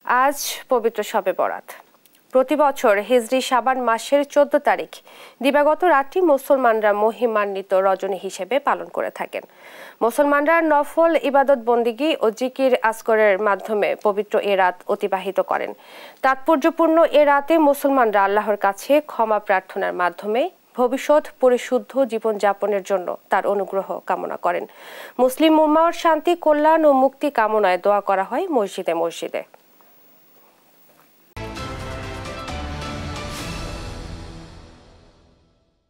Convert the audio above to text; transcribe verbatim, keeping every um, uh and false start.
আজ পবিত্র শবে বরাত। প্রতি বছর হিজরি শাবান মাসের চোদ্দ তারিখ দিবাগত রাতটি মুসলমানরা মহিমান্বিত রজনী হিসেবে পালন করে থাকেন। মুসলমানরা নফল ইবাদত বন্দিগি ও জিকির আজকরের মাধ্যমে পবিত্র এ রাত অতিবাহিত করেন। তাৎপর্যপূর্ণ এ রাতে মুসলমানরা আল্লাহর কাছে ক্ষমা প্রার্থনার মাধ্যমে ভবিষ্যৎ পরিশুদ্ধ জীবনযাপনের জন্য তার অনুগ্রহ কামনা করেন। মুসলিম উম্মাহর শান্তি, কল্যাণ ও মুক্তি কামনায় দোয়া করা হয় মসজিদে মসজিদে।